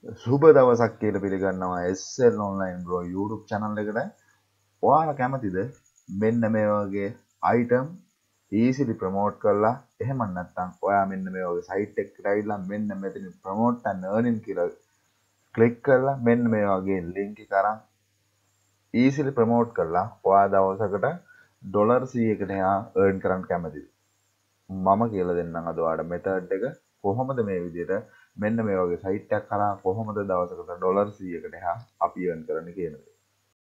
සුබ දවසක් කියලා පිළිගන්නවා SL online bro YouTube channel එකට. ඔයාලා කැමතිද මෙන්න මේ වගේ item easily promote කරලා එහෙම නැත්නම් ඔයා මෙන්න මේ වගේ site එකකට ඇවිල්ලා මෙන්න මෙතන promote and earning කියලා click කරලා මෙන්න මේ වගේ link එක අරන් easily promote කරලා ඔයා දවසකට ඩොලර් 100කට එහා earn කරන්න කැමතිද? මම කියලා දෙන්නම් අද ඔයාලට method එක කොහොමද මේ විදිහට මෙන්න මේ වගේ සයිට් එකක් කරා කොහොමද දවසකට ඩොලර් 100කට එහා අපි earn කරන්නේ කියන එක.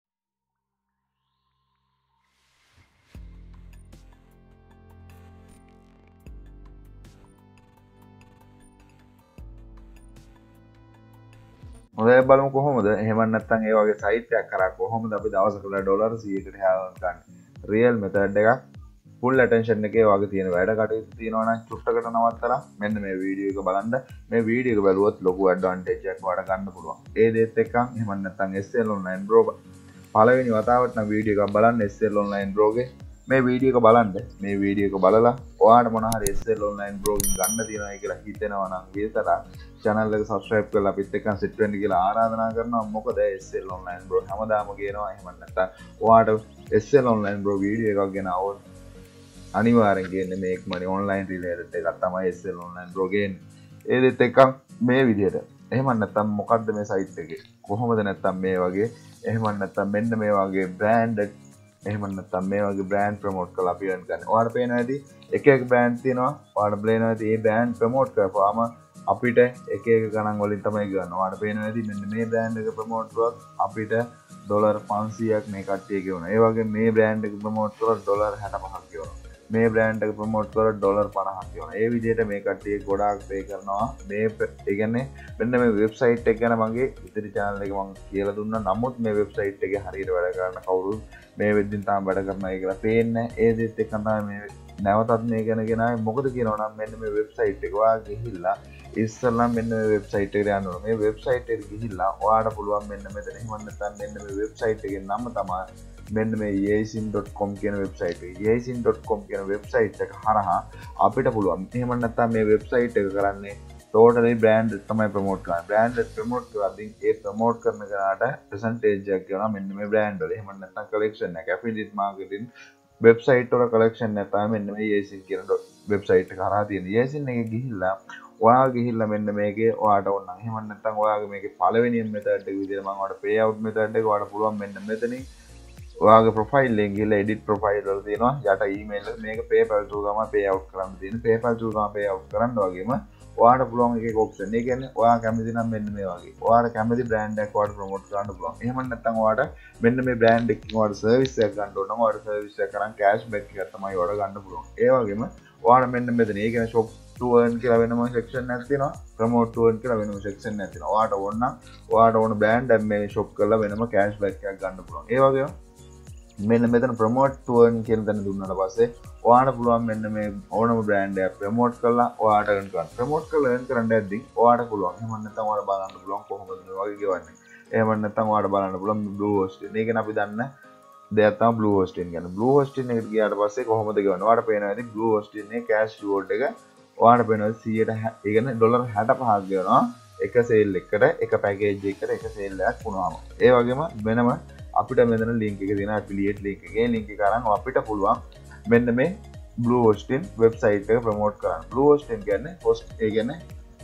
හොඳයි බලමු කොහොමද. එහෙම නැත්නම් ඒ වගේ සයිට් එකක් කරා කොහොමද අපි දවසකට ඩොලර් 100කට එහා earn කරන්නේ. රියල් method එකක්. full attention එකේ වගේ තියෙන වැඩ කටයුතු තියෙනවා නම් චුට්ටකට නවත්තලා මෙන්න මේ වීඩියෝ එක බලන්න. මේ වීඩියෝ එක බැලුවොත් ලොකු ඇඩ්වාන්ටේජ් එකක් ඔයාලට ගන්න පුළුවන්. ඒ දේත් එක්ක එහෙම නැත්නම් SL online bro පළවෙනි වතාවට නම් වීඩියෝ එකක් බලන්න SL online bro ගේ මේ වීඩියෝ එක බලන්න. මේ වීඩියෝ එක බලලා ඔයාලට මොන හරි SL online bro ගෙන් ගන්න තියෙනවා කියලා හිතෙනවා නම් විතර channel එක subscribe කරලා අපිත් එක්ක sit වෙන්න කියලා ආරාධනා කරනවා. මොකද SL online bro හැමදාම කියනවා එහෙම නැත්නම් ඔයාලට SL online bro වීඩියෝ එකක් ගෙන આવොත් අනිවාර්යෙන් ගේන්නේ මේක් මනි ඔන්ලයින් රිලේටඩ් එකක් තමයි SL online bro ගේන්නේ. ඒ දෙත් එකක් මේ විදිහට. එහෙම නැත්නම් මොකද්ද මේ සයිට් එකේ? කොහොමද නැත්නම් මේ වගේ එහෙම නැත්නම් මෙන්න මේ වගේ බ්‍රෑන්ඩ් එහෙම නැත්නම් මේ වගේ බ්‍රෑන්ඩ් ප්‍රොමෝට් කරලා අපි earn කරන්නේ. ඔයාලට පේනවා ඇති එක එක බ්‍රෑන්ඩ් තියෙනවා. ඔයාලට බලනවා ඇති මේ බ්‍රෑන්ඩ් ප්‍රොමෝට් කරපුවාම අපිට එක එක ගණන් වලින් තමයි ගන්න. ඔයාලට පේනවා ඇති මෙන්න මේ බ්‍රෑන්ඩ් එක ප්‍රොමෝට් කරොත් අපිට ඩොලර් 500ක් මේ කට්ටිය ගෙවනවා. ඒ වගේ මේ බ්‍රෑන්ඩ් එක ප්‍රොමෝට් කරොත් ඩොලර් 65ක් ගෙවනවා. මේ බ්‍රෑන්ඩ් එක ප්‍රොමෝට් කරලා ඩොලර් 50ක් ගෙවනවා. ඒ විදිහට මේ කට්ටිය ගොඩාක් පේ කරනවා. මේ ඒ කියන්නේ මෙන්න මේ වෙබ්සයිට් එක ගැන මගේ ඉතිරි channel එකේ මම කියලා දුන්නා. නමුත් මේ වෙබ්සයිට් එකේ හරියට වැඩ කරන කවුරුත් මේ වෙද්දින් තාම වැඩ කරනවා කියලා පේන්නේ. ඒ දෙත් එක්ක තමයි මේ නැවතත් මේ ගැන ගෙනාවේ. මොකද කියනවා නම් මෙන්න මේ වෙබ්සයිට් එක ඔයා ගිහිල්ලා ඉස්සෙල්ලා මෙන්න මේ වෙබ්සයිට් එකට යන්න ඕනේ. මේ වෙබ්සයිට් එකට ගිහිල්ලා ඔයාලට පුළුවන් මෙන්න මෙතන එහෙම නැත්නම් මෙන්න මේ වෙබ්සයිට් එකේ නම තමයි මෙන්න මේ yesin.com කියන වෙබ්සයිට් එක. yesin.com කියන වෙබ්සයිට් එක හරහා අපිට පුළුවන්. එහෙම නැත්නම් මේ වෙබ්සයිට් එක කරන්නේ totally brand තමයි ප්‍රොමෝට් කරන්නේ. brand ප්‍රොමෝට් කරද්දී ඒ ප්‍රොමෝට් කරන කෙනාට percentage එකක් ගෙවනවා මෙන්න මේ brand වල. එහෙම නැත්නම් collection එක affiliate marketing වෙබ්සයිට් වල collection එක තමයි මෙන්න මේ yesin කියන වෙබ්සයිට් එක හරහා තියෙන. yesin එකේ ගිහිල්ලා ඔයා ගිහිල්ලා මෙන්න මේකේ ඔයාට ඕන නම් එහෙම නැත්නම් ඔයාගේ මේකේ පළවෙනිම method එක විදිහට මම ඔයාලට pay out method එක ඔයාලට පුළුවන් මෙන්න මෙතනින් ඔයාගේ ප්‍රොෆයිල් එකෙන් ගිහලා edit profile වල තියෙනවා යට email එක මේක PayPal through තමයි pay out කරන්න තියෙන්නේ. PayPal through තමයි pay out කරන්න වගේම ඔයාලට පුළුවන් එක එක option. ඒ කියන්නේ ඔයා කැමති නම් මෙන්න මේ වගේ. ඔයාලට කැමති brand එකක් ඔයාලට promote කරන්න පුළුවන්. එහෙම නැත්නම් ඔයාලට මෙන්න මේ brand එකකින් ඔයාලට service එකක් ගන්න ඕන නම් ඔයාලට service එක කරන් cashback එකක් තමයි ඔයාලට ගන්න පුළුවන්. ඒ වගේම ඔයාලට මෙන්න මෙතන ඒ කියන්නේ shop to earn කියලා වෙනම section එකක් තියෙනවා. promote to earn කියලා වෙනම section එකක් තියෙනවා. ඔයාලට ඕන නම් ඔයාලට ඕන brand එකක් මේ shop කරලා වෙනම cashback එකක් ගන්න පුළුවන්. ඒ වගේම මෙන්න මෙතන ප්‍රමෝට් to earn කියන තැන දුන්නාට පස්සේ ඔයාලට පුළුවන් මෙන්න මේ ඕනම බ්‍රෑන්ඩ් එකක් ප්‍රමෝට් කරලා ඔයාලට earn කරන්න. ප්‍රමෝට් කරලා earn කරන්න යද්දී ඔයාලට පුළුවන්. එහෙම නැත්නම් ඔයාලට බලන්න පුළුවන් කොහොමද මේ වගේ ගෙවන්නේ. එහෙම නැත්නම් ඔයාලට බලන්න පුළුවන් Blue Hosting. මේක නේ අපි දන්න දෙයක් තමයි Blue Hosting කියන්නේ. Blue Hosting එකට ගියාට පස්සේ කොහොමද ගෙවන්නේ? ඔයාලට පේනවා ඇති Blue Hosting එකේ cash reward එක ඔයාලට පේනවා 100ට ඒ කියන්නේ ඩොලර් 65ක් ගෙවනවා. එක සේල් එකකට එක පැකේජ් එකකට එක සේල් එකක් වුණාම. ඒ වගේම වෙනම අපිට මෙතන ලින්ක් එක තියෙනවා affiliate link එකේ ලින්ක් එක අරන් අපිට පුළුවන් මෙන්න මේ Blue Hosting වෙබ්සයිට් එක ප්‍රොමෝට් කරන්න. Blue Hosting කියන්නේ host ඒ කියන්නේ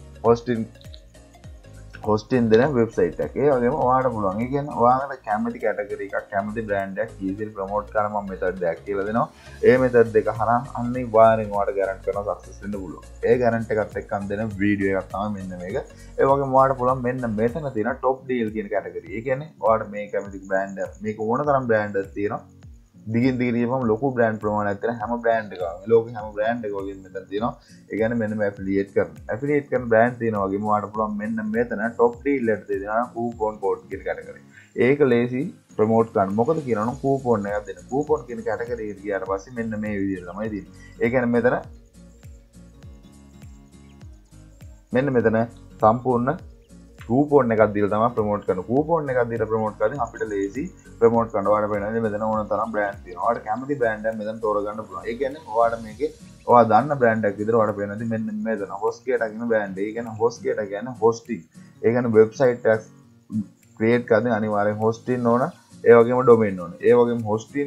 hosting දෙන වෙබ්සයිට් එකක්. ඒ වගේම ඔයාලට පුළුවන්. ඒ කියන්නේ ඔයාලට කැමති කැටගරි එකක් කැමති බ්‍රෑන්ඩ් එකක් easily ප්‍රොමෝට් කරන්න මම මෙතඩ් එකක් කියලා දෙනවා. ඒ මෙතඩ් දෙක හරහා අනිවාර්යෙන් ඔයාලට ගැරන්ට් කරනවා සක්සස් වෙන්න පුළුවන්. ඒ ගැරන්ට් එකත් එක්කම දෙන වීඩියෝ එකක් තමයි මෙන්න මේක. ඒ වගේම ඔයාලට පුළුවන් මෙන්න මෙතන තියෙන top deal කියන කැටගරි. ඒ කියන්නේ ඔයාලට මේ කැමති බ්‍රෑන්ඩ් මේක ඕන තරම් බ්‍රෑන්ඩ් එකක් තියෙනවා. දිගින් දිගට ගියපම ලොකු බ්‍රෑන්ඩ් ප්‍රමාණයක් තියෙන හැම බ්‍රෑන්ඩ් එකකම ලෝකේ හැම බ්‍රෑන්ඩ් එකකම මෙතන තියෙනවා. ඒ කියන්නේ මෙන්න මේ ඇෆිලියේට් කරන බ්‍රෑන්ඩ් තියෙනවා වගේම ඔයාලට පුළුවන් මෙන්න මෙතන টপ ඩීල් එකට තියෙනවා කූපන් කෝඩ් කියන කැටගරි. ඒක ලේසි ප්‍රොමෝට් කරන්න. මොකද කියනවනම් කූපන් එකක් දෙන්න. කූපන් කියන කැටගරි එකට ගියාට පස්සේ මෙන්න මේ විදිහට තමයි තියෙන්නේ. ඒ කියන්නේ මෙතන සම්පූර්ණ කූපන් එකක් දීලා තමයි ප්‍රොමෝට් කරන්නේ. කූපන් එකක් දීලා ප්‍රොමෝට් කරද්දී අපිට ලේසි ප්‍රොමෝට් කරන්න ඔයාලට වෙනවා මෙතන ඕන තරම් බ්‍රෑන්ඩ් තියෙනවා. ඔයාලට කැමති බ්‍රෑන්ඩ් එකක් මෙතන තෝරගන්න පුළුවන්. ඒ කියන්නේ ඔයාලට මේකේ ඔයා දන්න බ්‍රෑන්ඩ් එකක් විතර ඔයාලට පේනවා. ඉතින් මෙන්න මෙතන HostGator කියන බ්‍රෑන්ඩ් එක. ඒ කියන්නේ HostGator කියන්නේ hosting. ඒ කියන්නේ වෙබ්සයිට් එකක් ක්‍රියේට් කරන්න අනිවාර්යෙන් hosting ඕන. ඒ වගේම domain ඕන. ඒ වගේම hosting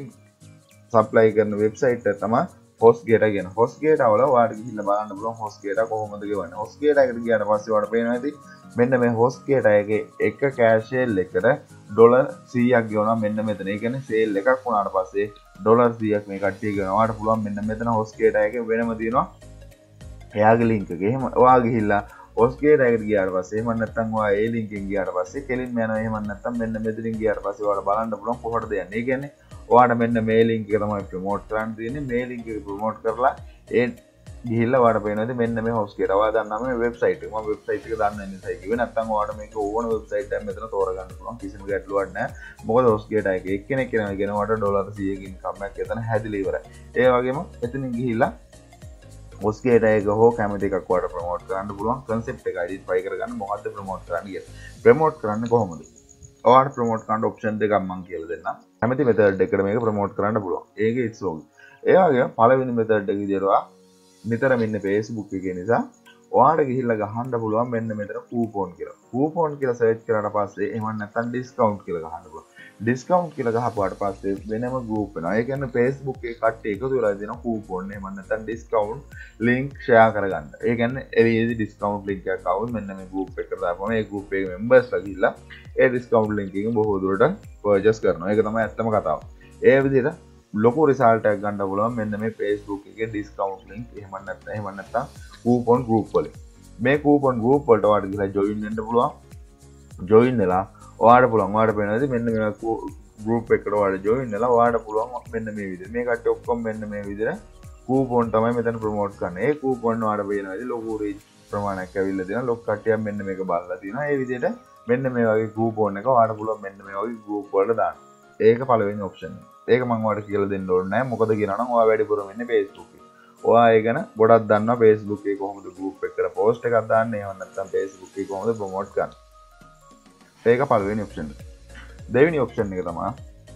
සප්ලයි කරන වෙබ්සයිට් එක තමයි HostGator කියන. HostGator වල ඔයාලට ගිහිල්ලා බලන්න පුළුවන් HostGator කොහොමද ගෙවන්නේ. HostGator එකට ගියාට පස්සේ ඔයාලට පේනවා ඇති මෙන්න මේ HostGator එකේ එක cash sale එකට ඩොලර් 100ක් ගෙවනවා මෙන්න මෙතන. ඒ කියන්නේ sale එකක් වුණාට පස්සේ ඩොලර් 100ක් මේ කට්ටිය ගෙවනවා. ඔයාලට පුළුවන් මෙන්න මෙතන HostGator එකේ වෙනම තියෙනවා එයාගේ link එක. එහෙම ඔයා ගිහිල්ලා HostGator එකට ගියාට පස්සේ එහෙම නැත්නම් ඔයා ඒ link එකෙන් ගියාට පස්සේ කෙලින්ම යනවා. එහෙම නැත්නම් මෙන්න මෙතනින් ගියාට පස්සේ ඔයාලට බලන්න පුළුවන් කොහොමද යන්නේ. ඒ කියන්නේ ඔයාට මෙන්න මේ link එක තමයි ප්‍රොමෝට් කරන්න තියෙන්නේ. මේ link එක ප්‍රොමෝට් කරලා ඒ ගිහිල්ලා ඔයාට පේනවාද මෙන්න මේ HostGator. ඔයා දන්නා මේ වෙබ්සයිට් එක. මම වෙබ්සයිට් එක දන්නේ නැති නිසා කිව්වේ. නැත්නම් ඔයාට මේක ඕන වෙබ්සයිට් එකක් මෙතන තෝරගන්න පුළුවන්. කිසිම ගැටලුවක් නැහැ. මොකද HostGator එක එක්කෙනෙක් කෙනෙක් ඔයාට ඩොලර් 100ක ඉන්කම් එකක් එතන හැදිලා ඉවරයි. ඒ වගේම එතනින් ගිහිල්ලා HostGator එක හෝ කැමති එකක් ඔයාලට ප්‍රොමෝට් කරන්න පුළුවන්. concept එක identify කරගන්න මොකද්ද ප්‍රොමෝට් කරන්න කියලා. ප්‍රොමෝට් කරන්නේ කොහොමද? ඔයාලට ප්‍රොමෝට් කරන්න ඔප්ෂන් දෙකක් මම කියලා දෙන්නම්. කැමති මෙතඩ් එකකට මේක ප්‍රොමෝට් කරන්න පුළුවන්. ඒකේ ඉට්ස් ඕකේ. ඒ වගේම පළවෙනි මෙතඩ් එක විදියට ඔයා නිතරම ඉන්නේ Facebook එකේ නිසා ඔයාලට ගිහිල්ලා ගහන්න පුළුවන් මෙන්න මෙතන coupon කියලා. coupon කියලා සර්ච් කරාට පස්සේ එහෙම නැත්නම් discount කියලා ගහන්න පුළුවන්. discount කියලා ගහපුවාට පස්සේ වෙනම group වෙනවා. ඒ කියන්නේ Facebook එකේ කට්ටිය එකතු වෙලා දෙන coupon එහෙම නැත්නම් discount link share කරගන්න. ඒ කියන්නේ ඒ discount link එකක් ආවොත් මෙන්න මේ group එකට දාපුවම ඒ group එකේ members ලා ගිහිල්ලා ඒ discount link එකෙන් බොහෝ දුරට purchase කරනවා. ඒක තමයි ඇත්තම කතාව. ඒ විදිහට ලොකු රිසල්ට් එකක් ගන්න පුළුවන් මෙන්න මේ Facebook එකේ discount link එහෙම නැත්නම් coupon group වලින්. මේ coupon group වලට ඔයාලට ගිහලා join වෙන්න පුළුවන්. join වෙලා ඔයාලට පුළුවන් ඔයාලට පේනවාද මෙන්න මේ group එකට ඔයාලට join වෙලා ඔයාලට පුළුවන් මෙන්න මේ විදිහට. මේ කට්ටිය ඔක්කොම මෙන්න මේ විදිහට coupon තමයි මෙතන promote කරන්නේ. ඒ coupon ඔයාලට පේනවාද ලොකු reach ප්‍රමාණයක් ඇවිල්ලා තියෙනවා. ලොකු කට්ටියක් මෙන්න මේක බලලා තියෙනවා. ඒ විදිහට මෙන්න මේ වගේ coupon එක ඔයාලට පුළුවන් මෙන්න මේ වගේ group වලට දාන්න. ඒක පළවෙනි option එක. ඒක මම ඔයාලට කියලා දෙන්න ඕනේ නැහැ. මොකද කියනවා නම් ඔයා වැඩිපුරම ඉන්නේ Facebook එකේ. ඔයා ඒ ගැන ගොඩක් දන්නවා Facebook එකේ කොහොමද group එකකට post එකක් දාන්නේ. එහෙම නැත්නම් Facebook එකේ කොහොමද promote කරන්නේ. ඒක පළවෙනි option එක. දෙවෙනි option එක තමයි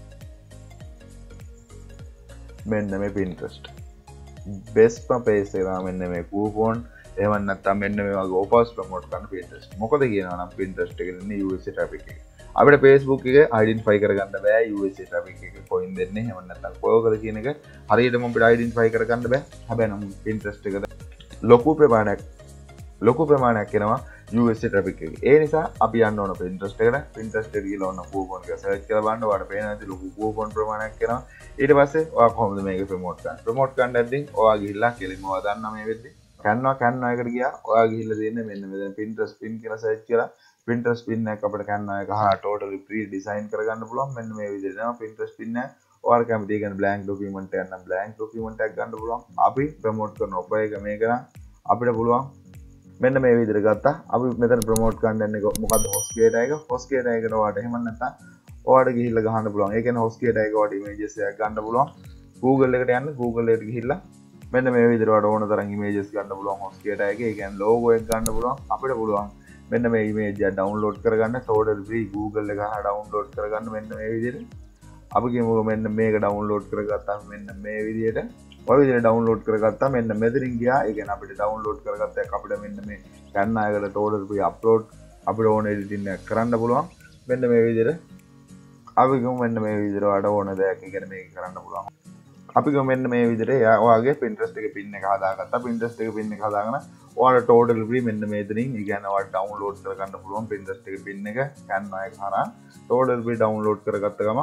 මෙන්න මේ Pinterest. best page එක තමයි මෙන්න මේ coupon එහෙම නැත්නම් මෙන්න මේ වගේ offers promote කරන Pinterest. මොකද කියනවා නම් Pinterest එකේ ඉන්නේ USA traffic එක. අපිට Facebook එක identify කරගන්න බෑ USA traffic එක කොයින් දෙන්නේ එහෙම නැත්නම් කොහොමද කියන එක හරියටම අපිට identify කරගන්න බෑ. හැබැයි නම් Pinterest එක ලොකු ප්‍රමාණයක් එනවා USA traffic එක. ඒ නිසා අපි යන්න ඕන Pinterest එකට. Pinterest එකට ගිහලා ඔන්න coupon එක search කරලා බලන්න ඔයාලට පේනවා ඇති ලොකු coupon ප්‍රමාණයක් එනවා. ඊට පස්සේ ඔයා කොහොමද මේක promote කරන්නේ? promote කරන්න ඇද්දී ඔයා ගිහිල්ලා කෙලින්ම ඔයා දන්නා මේ වෙද්දී Canva එකට ගියා. ඔයා ගිහිල්ලා තියෙන්නේ මෙන්න මෙතන Pinterest pin කියලා search කරලා Pinterest pin එක අපිට Canva එක හා totally pre design කරගන්න පුළුවන්. මෙන්න මේ විදිහට තමයි Pinterest pin එක. ඔයාලා කැමති කියන blank document එකක් නම් blank document එකක් ගන්න පුළුවන්. අපි promote කරන offer එක මේක නම් අපිට පුළුවන් මෙන්න මේ විදිහට ගත්තා. අපි මෙතන promote කරන්න යන්නේ මොකද්ද HostGator එක. HostGator එකට ඔයාලට එහෙම නැත්නම් ඔයාලට ගිහිල්ලා ගහන්න පුළුවන්. ඒ කියන්නේ HostGator එක ඔයාලට images එකක් ගන්න පුළුවන්. Google එකට යන්න Google එකට ගිහිල්ලා මෙන්න මේ විදිහට ඔයාලට ඕන තරම් images ගන්න පුළුවන් HostGator එකේ. ඒ කියන්නේ logo එක ගන්න පුළුවන්. අපිට පුළුවන් මෙන්න මේ image එක download කරගන්න totally free Google එක හා download කරගන්න මෙන්න මේ විදිහට. අපි කියමුකෝ මෙන්න මේක download කරගත්තාම මෙන්න මේ විදිහට ඔය විදිහට download කරගත්තා මෙන්න මෙතනින් ගියා. ඒ කියන්නේ අපිට download කරගත්ත එක අපිට මෙන්න මේ Canva එකට totally free upload අපිට ඕන editing එකක් කරන්න පුළුවන්. මෙන්න මේ විදිහට අපි කියමු මෙන්න මේ විදිහට ඔයාලට ඕන දෙයක් ඒ කියන්නේ මේක කරන්න පුළුවන්. අපි කියමු මෙන්න මේ විදිහට ඔයාගේ Pinterest එකේ pin එක හදාගත්තා. Pinterest එකේ pin එක හදාගෙන ඔයාලට totally free මෙන්න මෙතනින් ඒ කියන්නේ ඔයාලට download කරගන්න පුළුවන් Pinterest එකේ pin එක Canva එක හරහා totally free download කරගත්ත ගමන්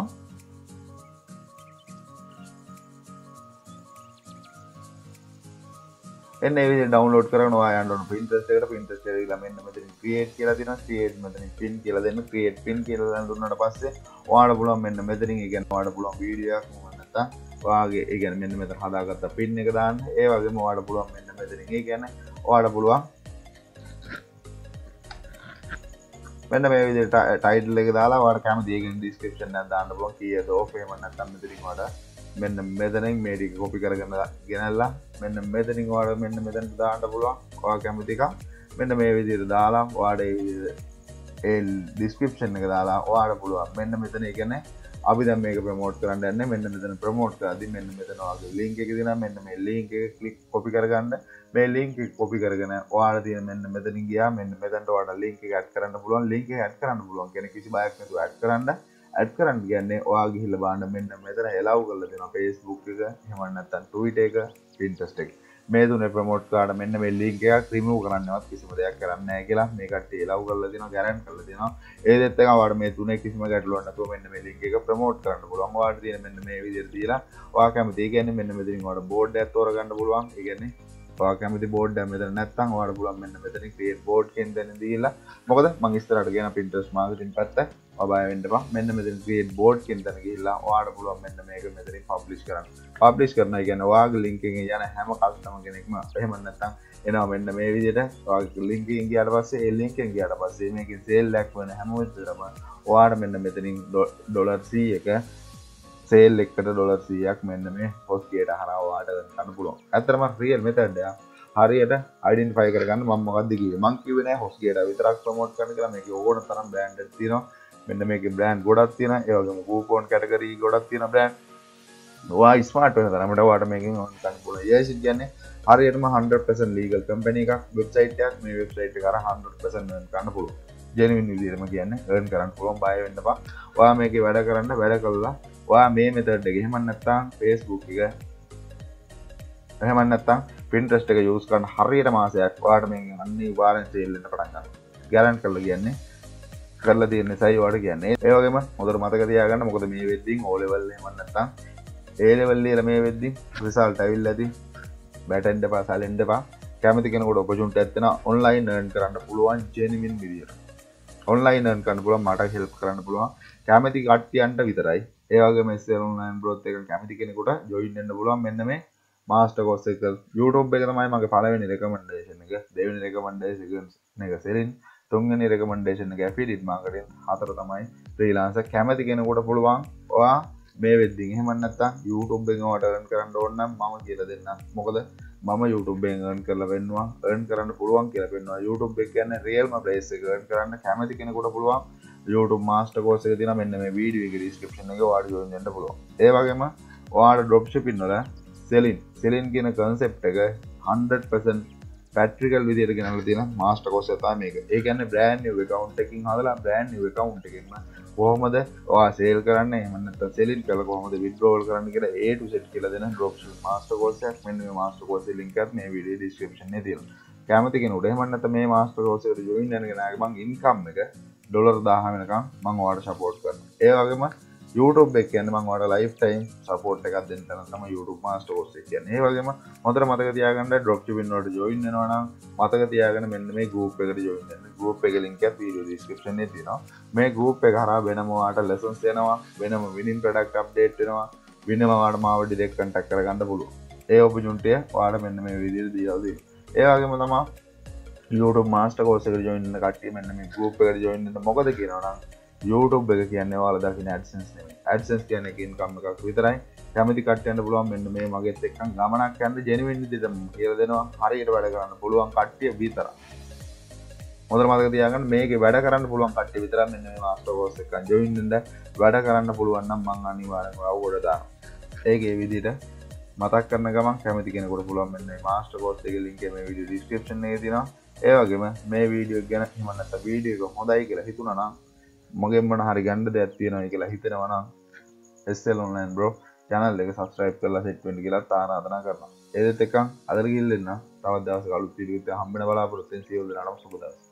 එන්න ඒ විදිහට download කරගෙන ඔයා යන්න ඕන Pinterest එකට. Pinterest එකේ ගිහලා මෙන්න මෙතන create කියලා තියෙනවා. create මෙතනින් pin කියලා දෙන්න. create pin කියලා දැන් දුන්නාට පස්සේ ඔයාලට පුළුවන් මෙන්න මෙතනින් ඒ කියන්නේ ඔයාලට පුළුවන් වීඩියෝ එකක් මොකක් නැත්නම් ඔයාගේ ඒ කියන්නේ මෙන්න මෙතන හදාගත්ත pin එක දාන්න. ඒ වගේම ඔයාලට පුළුවන් මෙන්න මෙතනින් ඒ කියන්නේ ඔයාලට පුළුවන් මෙන්න මේ විදිහට title එක දාලා ඔයාලට කැමති ඒකෙන් description එකක් දාන්න පුළුවන්. කීයද off එහෙම නැත්නම් මෙතනින් ඔයාලට මෙන්න මෙතනින් මේ ටික copy කරගෙන ගෙනල්ලා මෙන්න මෙතනින් ඔයාලට මෙන්න මෙතනට දාන්න පුළුවන්. ඔයා කැමති එක මෙන්න මේ විදිහට දාලා ඔයාලට ඒ විදිහට ඒ description එක දාලා ඔයාලට පුළුවන් මෙන්න මෙතන ඒ කියන්නේ අපි දැන් මේක ප්‍රොමෝට් කරන්න යන්නේ මෙන්න මෙතන ප්‍රොමෝට් කරද්දී මෙන්න මෙතන වගේ link එක දෙනවා මෙන්න මේ link එක ක්ලික් copy කරගන්න මේ link එක copy කරගෙන ඔයාලා තියෙන මෙන්න මෙතනින් ගියා මෙන්න මෙතනට ඔයාලා link එක add කරන්න පුළුවන් link එක add කරන්න පුළුවන් කියන්නේ කිසි බයක් නැතුව add කරන්න කියන්නේ ඔයා ගිහිල්ලා බලන්න මෙන්න මෙතන allow කරලා දෙනවා Facebook එක එහෙම නැත්නම් Twitter එක Pinterest එක මේ තුනේ ප්‍රොමෝට් කරාට මෙන්න මේ link එකක් remove කරන්නවත් කිසිම දෙයක් කරන්නේ නැහැ කියලා මේ කට්ටිය allow කරලා දෙනවා guarantee කරලා දෙනවා ඒ දෙත් එක ඔයාලට මේ තුනේ කිසිම ගැටලුවක් නැතුව මෙන්න මේ link එක ප්‍රොමෝට් කරන්න පුළුවන් ඔයාලට තියෙන මෙන්න මේ විදිහට දීලා ඔයා කැමති ඒ කියන්නේ මෙන්න මෙතනින් ඔයාලට board එකක් තෝරගන්න පුළුවන් ඒ කියන්නේ ඔයා කැමති board එකක් මෙතන නැත්නම් ඔයාලට පුළුවන් මෙන්න මෙතනින් create board කියන දෙන්න දීලා මොකද මම ඉස්සරහට කියන Pinterest marketing පැත්ත ඔබා වෙන්න එපා මෙන්න මෙතන create board කියන තැන ගිහිල්ලා ඔයාලට පුළුවන් මෙන්න මේක මෙතනින් publish කරන්න publish කරනවා කියන්නේ ඔයාගේ link එකෙන් යන හැම customer කෙනෙක්ම එහෙම නැත්නම් එනවා මෙන්න මේ විදිහට ඔයාගේ link එකෙන් ගියාට පස්සේ ඒ link එකෙන් ගියාට පස්සේ මේකේ sale එකක් වෙන හැම වෙලේම ඔයාලට මෙන්න මෙතනින් $100ක sale එකට $100ක් මෙන්න මේ host gate හරහා ඔයාලට ගන්න පුළුවන්. ඇත්තටම real method එක හරියට identify කරගන්න මම මොකද්ද කිව්වේ. මම කිව්වේ නෑ host gate විතරක් promote කරන්න කියලා. මේකේ ඕන තරම් brand එකක් තියෙනවා. මෙන්න මේකේ brand ගොඩක් තියෙනවා. ඒ වගේම coupon category ගොඩක් තියෙනවා brand. ඔයා ස්මාර්ට් වෙන තරමට ඔයාලට මේකෙන් ඕන ගන්න පුළුවන්. Yesit කියන්නේ හරියටම 100% legal company එකක් website එකක් මේ website එක අර 100% earn කරන්න පුළුවන්. genuine විදිහටම කියන්නේ earn කරන්න පුළුවන් බය වෙන්න එපා. ඔයා මේකේ වැඩ කළා ඔයා මේ method එක එහෙම නැත්නම් Facebook එක එහෙම නැත්නම් Pinterest එක use කරන හරියට මාසයක් ඔයාලට මේකෙන් අනිවාර්යෙන් sale වෙන්න පටන් ගන්නවා. guarantee කරලා කියන්නේ කරලා තියෙන සයි ඔයාලට කියන්නේ. ඒ වගේම හොඳට මතක තියාගන්න මොකද මේ වෙද්දී O level එහෙම නැත්නම් A level වල මේ වෙද්දී result ඇවිල්ලා ඇති. බැටෙන්න එපා සැලෙන්න එපා. කැමති කෙනෙකුට opportunity එකක් තියෙනවා online earn කරන්න පුළුවන් genuine විදියට. online earn කරන්න පුළුවන් මට help කරන්න පුළුවන්. කැමති කට්ටියන්ට විතරයි. ඒ වගේම SL online growth එක කැමති කෙනෙකුට join වෙන්න පුළුවන් මෙන්න මේ master course එක YouTube එක තමයි මගේ පළවෙනි recommendation එක. දෙවෙනි recommendation එක selling. තුන්වෙනි recommendation එක affiliate marketing. හතර තමයි freelancer කැමති කෙනෙකුට පුළුවන්. ඔයා මේ වෙද්දී එහෙම නැත්නම් YouTube එකෙන් ඔයාලට earn කරන්න ඕන නම් මම කියලා දෙන්නම්. මොකද මම YouTube එකෙන් earn කරලා වෙන්නවා earn කරන්න පුළුවන් කියලා වෙන්නවා. YouTube එක කියන්නේ real ම place එක earn කරන්න කැමති කෙනෙකුට පුළුවන්. YouTube master course එක තියෙනවා මෙන්න මේ video එකේ description එකේ ඔයාලට join වෙන්න පුළුවන්. ඒ වගේම ඔයාලට drop shipping වල selling කියන concept එක 100% practical විදියට ගෙනල්ලා තියෙන master course එක තමයි මේක. ඒ කියන්නේ brand new account එකකින් හදලා brand new account එකකින්ම කොහොමද ඔයා sale කරන්නේ එහෙම නැත්නම් selling කරලා කොහොමද withdrawal කරන්න කියලා A to Z කියලා දෙන dropshipping master course එකක් මෙන්න මේ master course එකේ link එකත් මේ video description එකේ තියෙනවා. කැමති කෙනෙකුට එහෙම නැත්නම් මේ master course එකට join වෙන කෙනාගේ මං income එක $1000 වෙනකම් මම ඔයාලට support කරනවා. ඒ වගේම YouTube එක කියන්නේ මම ඔයාලට lifetime support එකක් දෙන්න තමයි YouTube master course එක කියන්නේ. ඒ වගේම හොඳට මතක තියාගන්න dropshipping වලට join වෙනවා නම් මතක තියාගන්න මෙන්න මේ group එකට join වෙන්න. group එකේ link එක video description එකේ තියෙනවා. මේ group එක හරහා වෙනම ඔයාලට lessons එනවා, වෙනම winning product update වෙනවා, වෙනම ඔයාලට මාව direct contact කරගන්න පුළුවන්. ඒ opportunity ඔයාලට මෙන්න මේ විදිහට දීලා දෙනවා. ඒ වගේම තමයි YouTube master course එකට join වෙන කට්ටිය මෙන්න මේ group එකට join වෙන්න මොකද කියනවා නම් YouTube එක කියන්නේ ඔයාලා දකින්න AdSense නෙමෙයි. AdSense කියන්නේ income එකක් විතරයි. කැමති කට්ටියන්ට පුළුවන් මෙන්න මේ මගෙත් එක්කන් ගමනක් යන්න genuine විදිහට කියලා දෙනවා. හරියට වැඩ කරන්න පුළුවන් කට්ටිය විතරයි. හොඳට මතක තියාගන්න මේකේ වැඩ කරන්න පුළුවන් කට්ටිය විතරක් මෙන්න මේ master course එකෙන් join වෙන්න වැඩ කරන්න පුළුවන් නම් මම අනිවාර්යෙන්ම අවුවට දානවා. ඒකේ විදිහට මතක් කරන ගමන් කැමති කෙනෙකුට පුළුවන් මෙන්න මේ master course එකේ link එක මේ video description එකේ තියෙනවා. ඒ වගේම මේ වීඩියෝ එක ගැන එහෙම නැත්නම් වීඩියෝ එක හොඳයි කියලා හිතුණා නම් මගෙන් මොන හරි ගන්න දෙයක් තියෙනවා කියලා හිතෙනවා නම් SL online bro channel එක subscribe කරලා set වෙන්න කියලා ආරාධනා කරනවා. ඒකත් එක්ක අදට ගිහින් ඉන්න තවත් දවසක අලුත් වීඩියෝ එකක් හම්බෙන්න බලාපොරොත්තු වෙන සියලු දෙනාටම සුබ දවසක්.